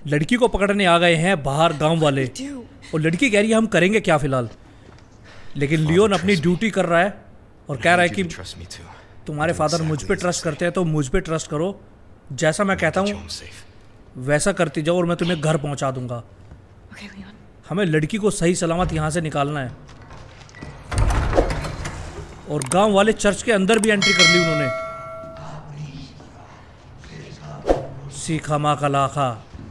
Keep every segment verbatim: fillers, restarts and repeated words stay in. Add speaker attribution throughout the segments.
Speaker 1: लड़की को पकड़ने आ गए हैं बाहर गांव वाले, और लड़की कह रही है हम करेंगे क्या फिलहाल। लेकिन लियोन अपनी ड्यूटी कर रहा है और कह रहा है कि तुम्हारे फादर मुझ पे ट्रस्ट करते हैं तो मुझ पे ट्रस्ट करो, जैसा मैं कहता हूँ वैसा करती जाओ और मैं तुम्हें घर पहुंचा दूंगा। हमें लड़की को सही सलामत यहाँ से निकालना है। और गांव वाले चर्च के अंदर भी एंट्री कर ली उन्होंने। सीखा माँ का लाखा।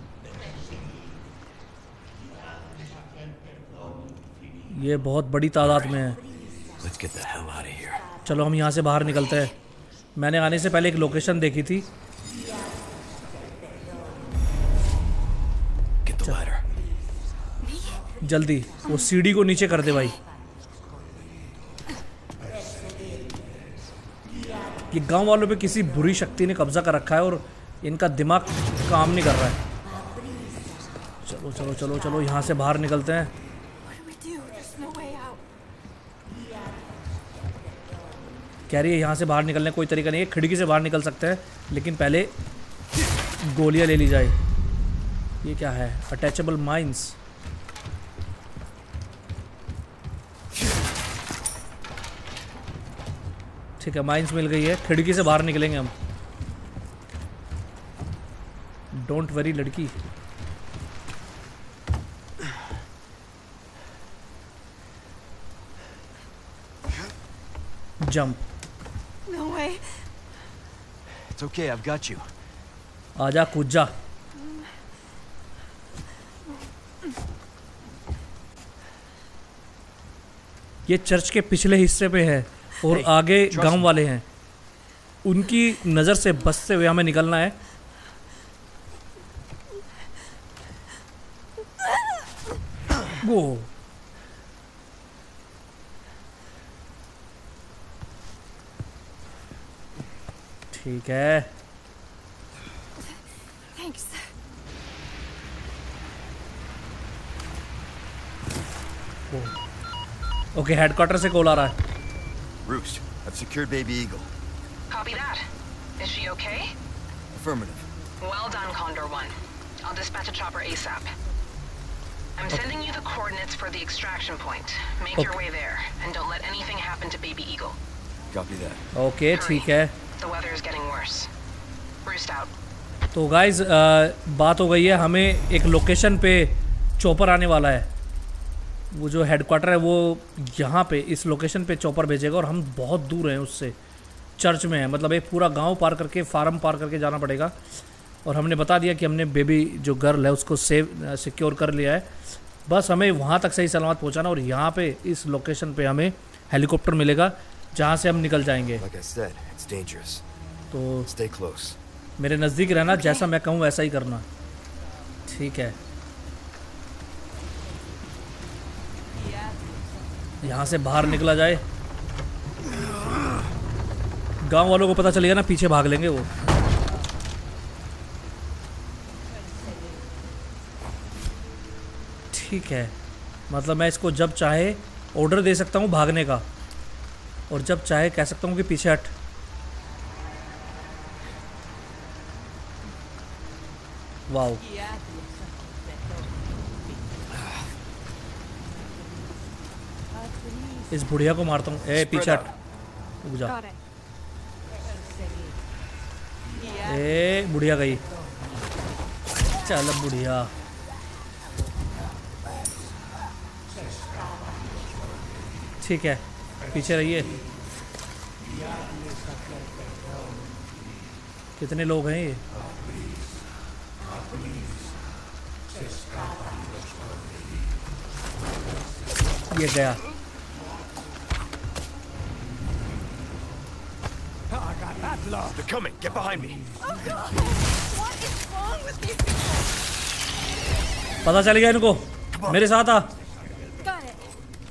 Speaker 1: ये बहुत बड़ी तादाद में है। चलो हम यहाँ से बाहर निकलते हैं। मैंने आने से पहले एक लोकेशन देखी थी। जल्दी वो सीढ़ी को नीचे कर दे भाई। ये गांव वालों पे किसी बुरी शक्ति ने कब्जा कर रखा है और इनका दिमाग काम नहीं कर रहा है। चलो चलो चलो चलो यहाँ से बाहर निकलते हैं। कह रही है यहाँ से बाहर निकलने कोई तरीका नहीं है, खिड़की से बाहर निकल सकते हैं लेकिन पहले गोलियां ले ली जाए। ये क्या है? Attachable mines. ठीक है, माइंस मिल गई है। खिड़की से बाहर निकलेंगे हम। डोंट वरी लड़की। Jump.
Speaker 2: No way.
Speaker 3: It's okay, I've got you.
Speaker 1: आजा कूद जा। ये चर्च के पिछले हिस्से पे है और hey, आगे गांव वाले हैं। उनकी नज़र से बचते हुए हमें निकलना है। वो ठीक है।
Speaker 2: Thanks.
Speaker 1: ओके, हेडक्वार्टर से कॉल आ रहा है।
Speaker 3: Roost, I've secured Baby Eagle.
Speaker 4: Copy that. Is she okay?
Speaker 3: Affirmative.
Speaker 4: Well done, Condor One. I'll dispatch a chopper ASAP. I'm
Speaker 1: okay.
Speaker 4: sending you the coordinates for the extraction point. Make
Speaker 1: okay.
Speaker 4: your way there, and don't let anything happen to Baby Eagle.
Speaker 3: Copy that.
Speaker 1: Okay, ठीक है।
Speaker 4: The weather is getting worse. Roost out.
Speaker 1: तो guys बात हो गई है, हमें एक location पे चॉपर आने वाला है। वो जो हेडक्वार्टर है वो यहाँ पे इस लोकेशन पे चॉपर भेजेगा और हम बहुत दूर हैं उससे। चर्च में है, मतलब एक पूरा गांव पार करके, फार्म पार करके जाना पड़ेगा। और हमने बता दिया कि हमने बेबी जो गर्ल है उसको सेव सिक्योर कर लिया है। बस हमें वहाँ तक सही सलामत पहुँचाना और यहाँ पे इस लोकेशन पे हमें हेलीकॉप्टर मिलेगा जहाँ से हम निकल जाएंगे।
Speaker 3: Like I said, it's dangerous.
Speaker 1: तो
Speaker 3: Stay close.
Speaker 1: मेरे नज़दीक रहना, जैसा मैं कहूँ वैसा ही करना, ठीक है? यहाँ से बाहर निकला जाए। गांव वालों को पता चलेगा ना, पीछे भाग लेंगे वो। ठीक है, मतलब मैं इसको जब चाहे ऑर्डर दे सकता हूँ भागने का और जब चाहे कह सकता हूँ कि पीछे हट। वाओ, इस बुढ़िया को मारता हूँ। ए पीछे हट, रुक जा। ए बुढ़िया गई। चल बुढ़िया। ठीक है, पीछे रहिए। कितने लोग हैं ये? ये गया।
Speaker 3: They're coming. Get behind me.
Speaker 2: What is wrong with these people?
Speaker 1: पता चल गया इनको। मेरे साथ आ।
Speaker 2: Got it.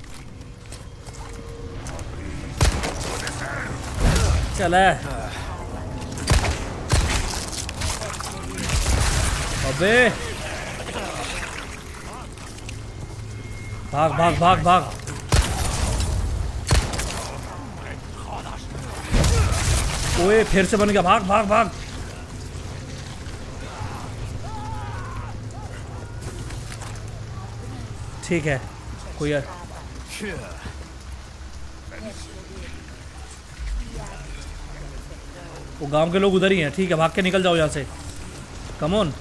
Speaker 1: चल अबे भाग भाग भाग भाग। ओए फिर से बन गया। भाग भाग भाग। ठीक है कोई है। वो गांव के लोग उधर ही हैं। ठीक है भाग के निकल जाओ यहाँ से। Come on.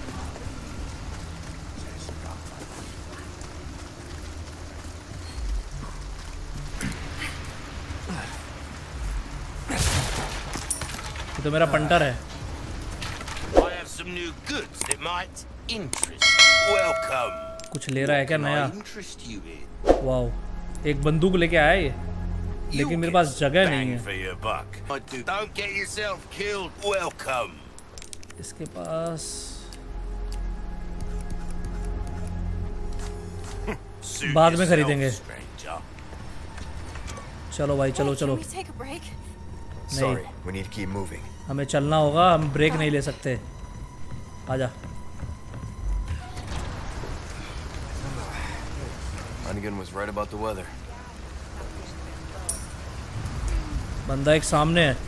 Speaker 1: ये तो मेरा पंटर है।
Speaker 5: I have some new goods that might interest. Welcome.
Speaker 1: कुछ ले रहा है क्या नया?
Speaker 5: I interest you in.
Speaker 1: Wow एक बंदूक लेके आया ये, लेकिन मेरे पास जगह नहीं है।
Speaker 5: For your buck. I do. Don't get yourself killed. Welcome.
Speaker 1: इसके पास
Speaker 5: Suit
Speaker 1: बाद में
Speaker 5: yourself,
Speaker 1: खरीदेंगे।
Speaker 5: stranger.
Speaker 1: चलो भाई चलो
Speaker 2: Hey,
Speaker 1: चलो।
Speaker 2: Can we take a break?
Speaker 3: Sorry, we need to keep moving.
Speaker 1: हमें चलना होगा, हम ब्रेक नहीं ले सकते। आजा।
Speaker 3: Hunnigan was right about the weather.
Speaker 1: बंदा एक सामने है।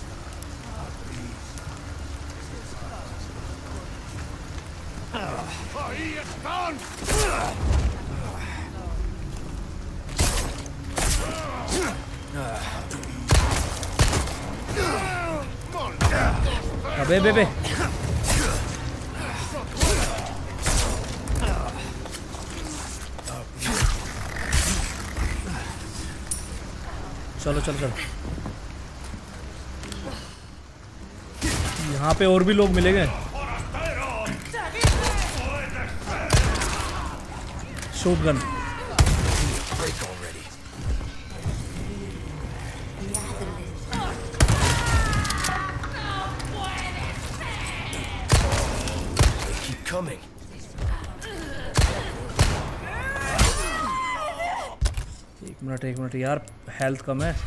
Speaker 1: अबे बे बे चलो चलो चलो। यहाँ पे और भी लोग मिलेंगे। Shoot gun.
Speaker 3: Break already. They keep coming.
Speaker 1: एक मिनट एक मिनट यार, हेल्थ कम है।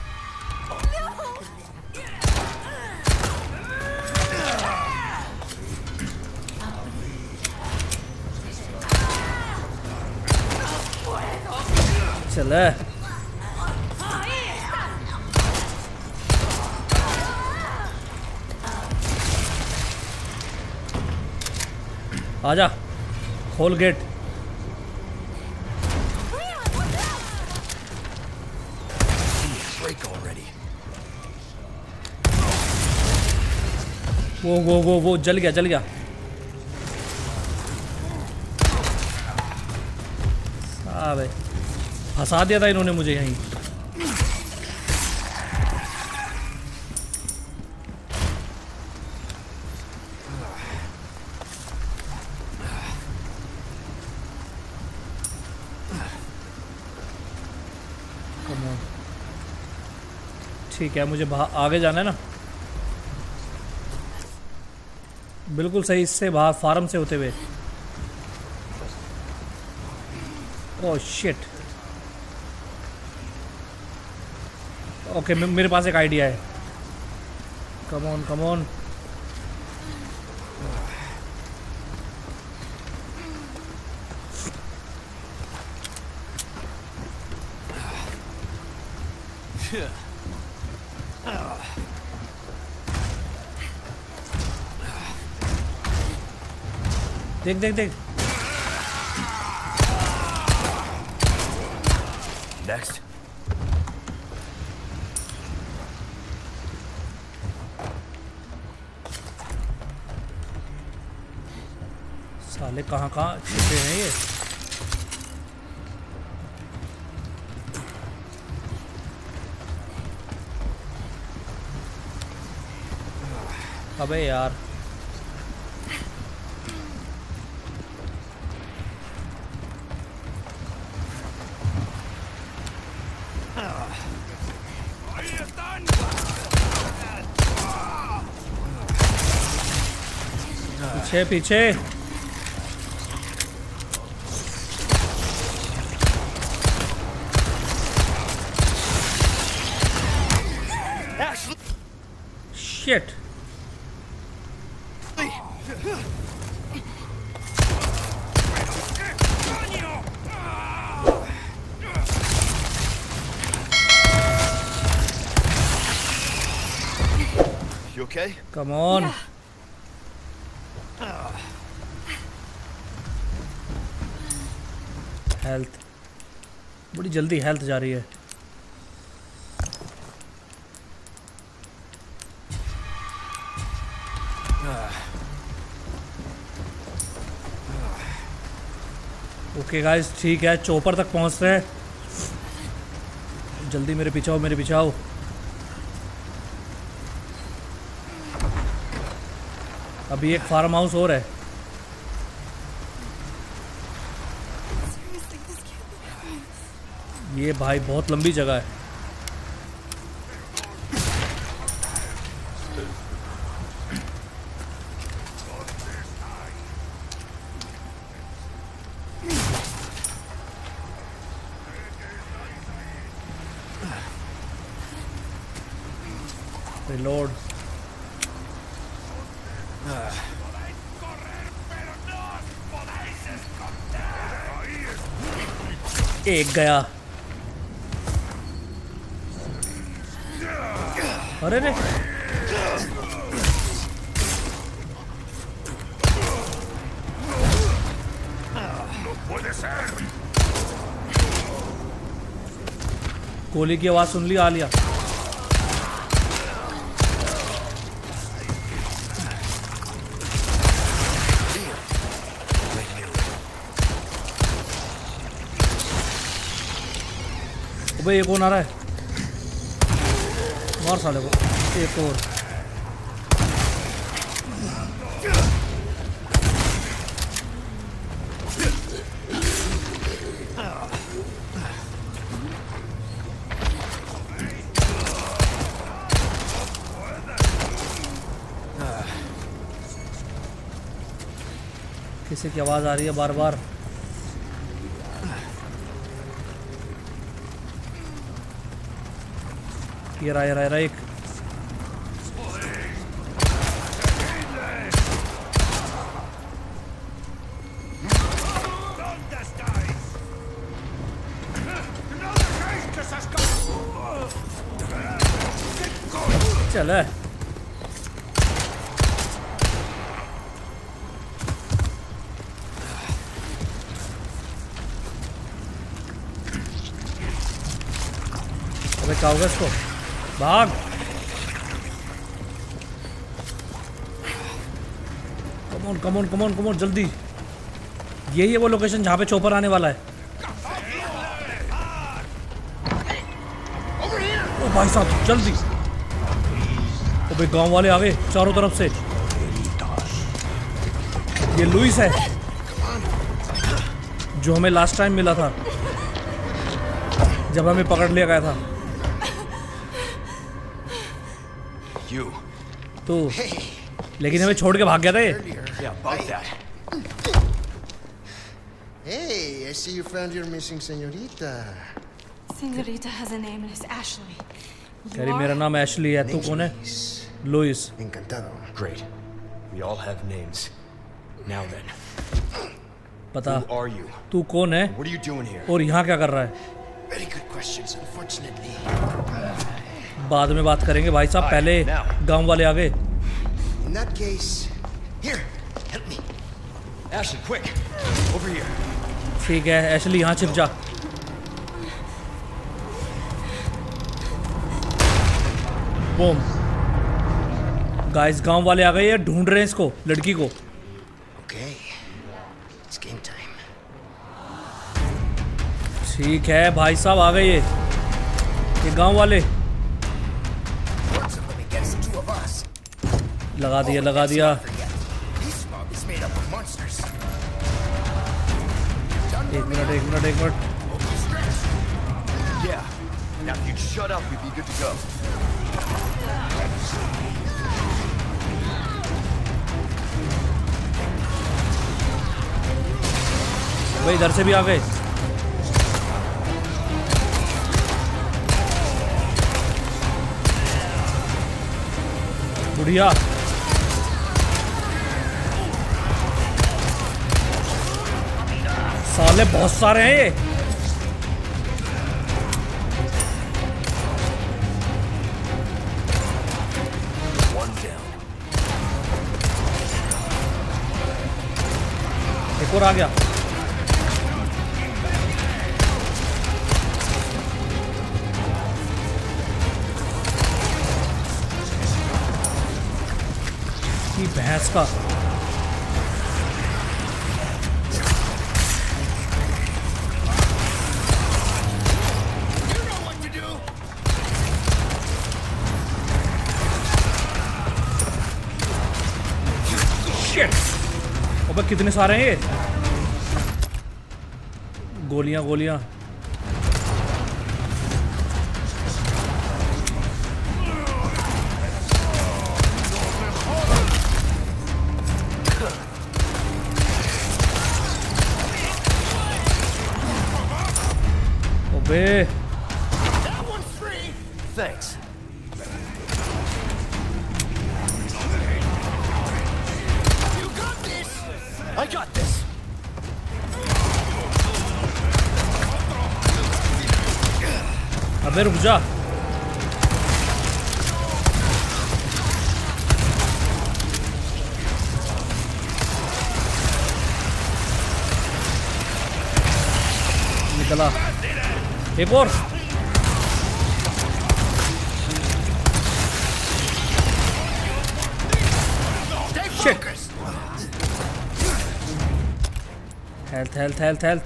Speaker 1: चले आजा, खोल गेट।
Speaker 3: Break already.
Speaker 1: वो वो वो वो जल गया जल गया। अबे फंसा दिया था इन्होंने मुझे यहीं। Come on. ठीक है मुझे आगे जाना है ना, बिल्कुल सही। इससे बाहर फार्म से होते हुए। Oh shit. ओके मेरे पास एक आइडिया है। Come on come on. देख देख देख।
Speaker 3: Next.
Speaker 1: साले कहाँ कहाँ छिपे हैं ये। अबे यार पीछे पीछे। Shit.
Speaker 3: You okay?
Speaker 1: Come on. Health बड़ी जल्दी हेल्थ जा रही है। ओके गाइस ठीक है, चौपर तक पहुंच रहे हैं। जल्दी मेरे पीछे आओ, मेरे पीछे आओ। अभी एक फार्म हाउस और है। ये भाई बहुत लंबी जगह है। रिलोड। एक गया। अरे रे गोली की आवाज सुन ली आलिया। अबे ये कौन आ रहा है? मार साले को। एक और। किसी की आवाज आ रही है बार बार। ये रहा ये रहा ये रहा एक। चल अबे क्या होगा इसको? भाग। कमोन कमोन कमोन कमोन जल्दी। यही है वो लोकेशन जहाँ पे चॉपर आने वाला है। ओ भाई साहब जल्दी। अबे गांव वाले आ गए चारों तरफ से। ये लुइस है जो हमें लास्ट टाइम मिला था जब हमें पकड़ लिया गया था।
Speaker 3: You.
Speaker 1: तो लेकिन हमें छोड़ के भाग गया था ये।
Speaker 3: Yeah, about that.
Speaker 6: Hey, I see you found your missing señorita.
Speaker 2: Senorita has a name and it's Ashley.
Speaker 1: कह रही मेरा नाम एशली है। तू कौन है? Luis.
Speaker 6: Encantado.
Speaker 3: Great. We all have names. Now then.
Speaker 1: पता।
Speaker 3: Who are you?
Speaker 1: तू कौन है?
Speaker 3: What are you doing here?
Speaker 1: और यहाँ क्या कर रहा है?
Speaker 6: Very good questions, unfortunately.
Speaker 1: बाद में बात करेंगे भाई साहब, पहले गांव वाले आ गए।
Speaker 6: In that case, here, help me.
Speaker 3: Ashley, quick! Over here.
Speaker 1: ठीक है एशली यहाँ छिप जा। बूम। गाइस गांव वाले आ गए, ये ढूंढ रहे हैं इसको, लड़की को।
Speaker 6: Okay, it's game time.
Speaker 1: ठीक है भाई साहब आ गए ये ये गांव वाले। लगा दिया लगा दिया। एक मिनट एक मिनट एक minute.
Speaker 3: Yeah. Now if you'd shut up, we'd be good to go.
Speaker 1: भाई इधर से भी आ गए। बुढ़िया साले बहुत सारे हैं ये।
Speaker 3: One down.
Speaker 1: एक और आ गया। भैंस का। अबे कितने सारे हैं ये? गोलियां गोलियां। अबे
Speaker 3: Thanks. I got this.
Speaker 1: अबे रुक जा। निकला एक और। Shit. Health, health, health, health.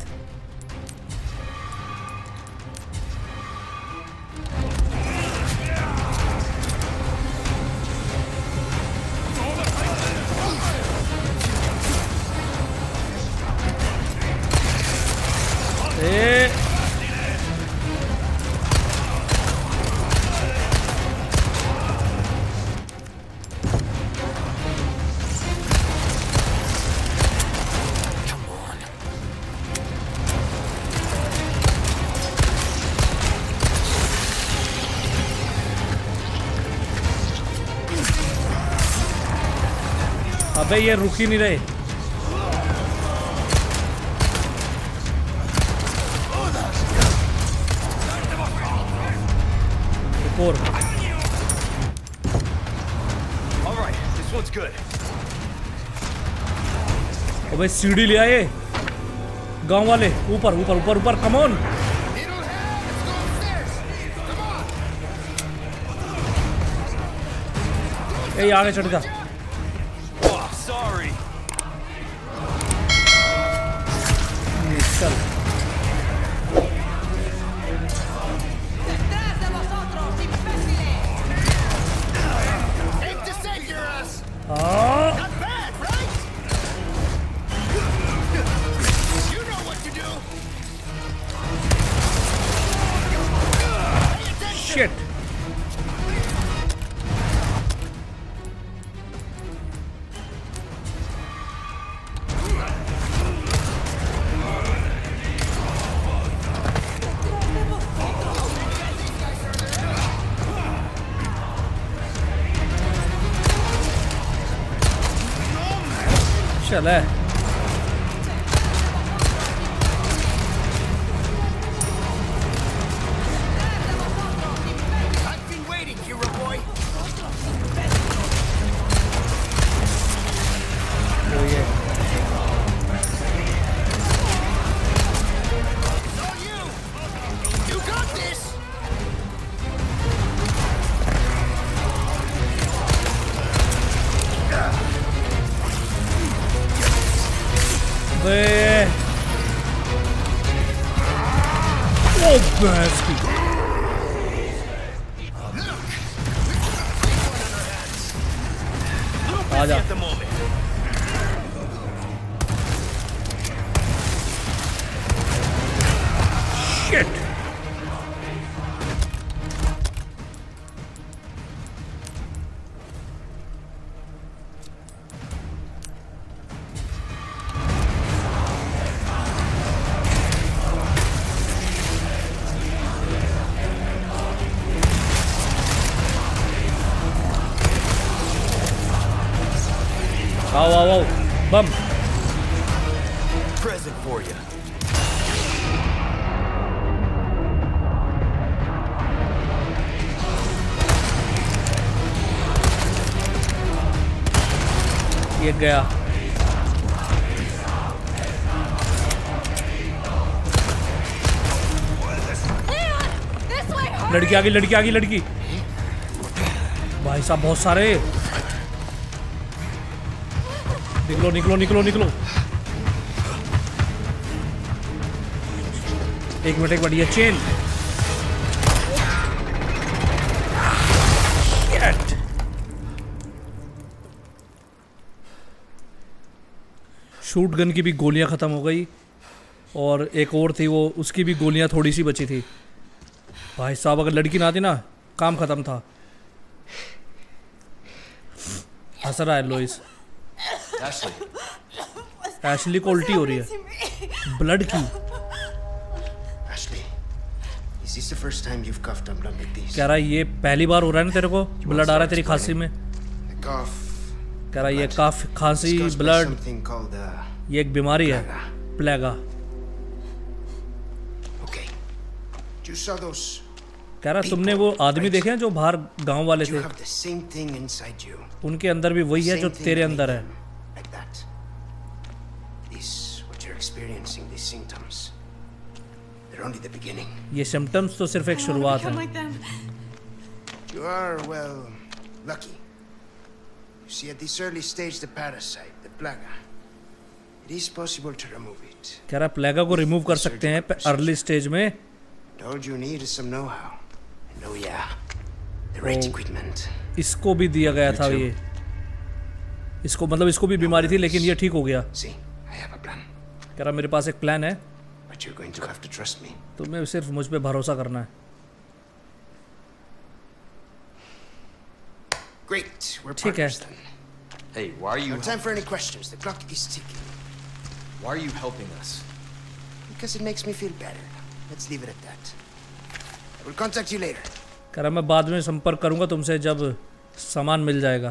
Speaker 1: Eh. अबे ये रुक ही नहीं रहे। एक और।
Speaker 3: All right, this one's good.
Speaker 1: अबे सीढ़ी ले आए गांव वाले। ऊपर ऊपर ऊपर ऊपर कम ऑन। ए आगे चढ़ जा।
Speaker 3: Oh, sorry.
Speaker 1: चल
Speaker 2: ¡Detrás de vosotros, imbéciles!
Speaker 6: Hate to say you're us.
Speaker 1: हाँ
Speaker 6: Not bad, right? You know what to do. Pay attention.
Speaker 1: Shit. चल है।
Speaker 6: I've been waiting, hero boy.
Speaker 1: वो ये
Speaker 6: It's all you. You got this.
Speaker 1: बे ओ भैंस की। आजा।
Speaker 3: At the moment.
Speaker 1: Shit. आओ आओ आओ बम।
Speaker 3: Present for you.
Speaker 1: ये गया।
Speaker 2: Leon! This way! hurry!
Speaker 1: लड़की आ गई लड़की आ गई लड़की। भाई साहब बहुत सारे। निकलो निकलो निकलो निकलो। एक मिनट एक मिनट, ये चेन। शूट गन की भी गोलियां खत्म हो गई और एक और थी वो, उसकी भी गोलियां थोड़ी सी बची थी। भाई साहब अगर लड़की ना आती ना, काम खत्म था। हंस रहा है लोइस।
Speaker 3: Ashley,
Speaker 1: एशली को उल्टी हो रही है ब्लड की।
Speaker 6: Ashley, is this the first time you've coughed up blood like this?
Speaker 1: कह रहा है ये पहली बार हो रहा है ना तेरे को ब्लड आ रहा है तेरी खांसी में।
Speaker 6: The cough.
Speaker 1: कह रहा है ये काफ खांसी
Speaker 6: Caused by
Speaker 1: blood
Speaker 6: something called uh,
Speaker 1: ये एक बीमारी है, प्लेगा।
Speaker 6: okay. You saw those.
Speaker 1: कह रहा तुमने वो आदमी देखे हैं जो बाहर गांव वाले
Speaker 6: You
Speaker 1: थे,
Speaker 6: have the same thing inside you.
Speaker 1: उनके अंदर भी वही है जो
Speaker 6: Same thing
Speaker 1: तेरे
Speaker 6: that
Speaker 1: अंदर
Speaker 6: made
Speaker 1: है।
Speaker 6: them like that. This, what you're experiencing, these symptoms, they're only the beginning.
Speaker 1: ये सिम्टम्स तो सिर्फ एक
Speaker 2: I wanna
Speaker 1: शुरुआत
Speaker 2: become
Speaker 1: है।
Speaker 2: like them.
Speaker 6: You are, well, lucky. You see, at this early stage, the parasite, the plaga, it is possible to remove it.
Speaker 1: कह रहा प्लेगा को remove कर सकते हैं अर्ली स्टेज में।
Speaker 6: And all you need is some know-how. And oh yeah, the right equipment.
Speaker 1: इसको भी दिया गया था ये, इसको मतलब इसको भी बीमारी थी लेकिन ये ठीक हो गया।
Speaker 6: See, I have a plan.
Speaker 1: कह रहा मेरे पास एक प्लान है,
Speaker 6: But you're going to have to trust me.
Speaker 1: तुम्हें सिर्फ मुझ पे भरोसा करना है।
Speaker 6: Great, we're
Speaker 1: ठीक है।
Speaker 6: partners then.
Speaker 3: hey, why are you
Speaker 6: No time for any questions. The clock is ticking.
Speaker 3: why are you helping us?
Speaker 6: Because it makes me feel better. Let's leave it at that. I will contact you later.
Speaker 1: कह रहा मैं बाद में संपर्क करूंगा तुमसे जब सामान मिल जाएगा।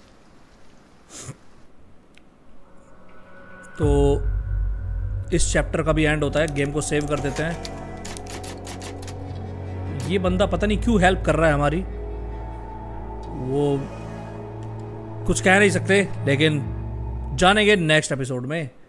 Speaker 1: तो इस चैप्टर का भी एंड होता है, गेम को सेव कर देते हैं। ये बंदा पता नहीं क्यों हेल्प कर रहा है हमारी, वो कुछ कह नहीं सकते, लेकिन जानेंगे नेक्स्ट एपिसोड में।